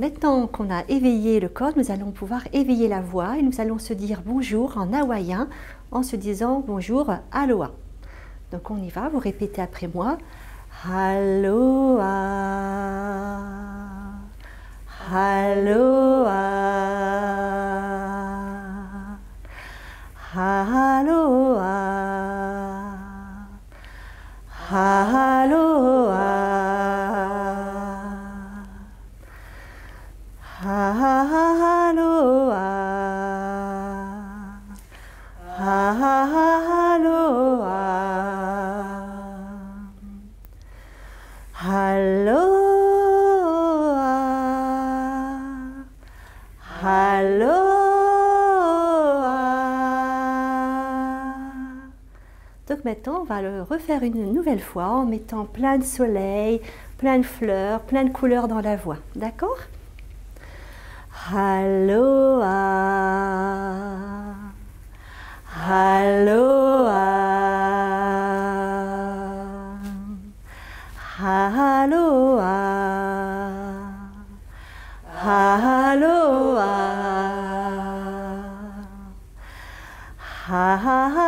Maintenant qu'on a éveillé le corps, nous allons pouvoir éveiller la voix et nous allons se dire bonjour en hawaïen en se disant bonjour, aloha. Donc on y va, vous répétez après moi. Aloha, aloha, aloha, aloha, aloha, aloha, aloha, aloha. Donc maintenant, on va le refaire une nouvelle fois en mettant plein de soleil, plein de fleurs, plein de couleurs dans la voix. D'accord? Aloha, aloha, aloha, aloha, aloha.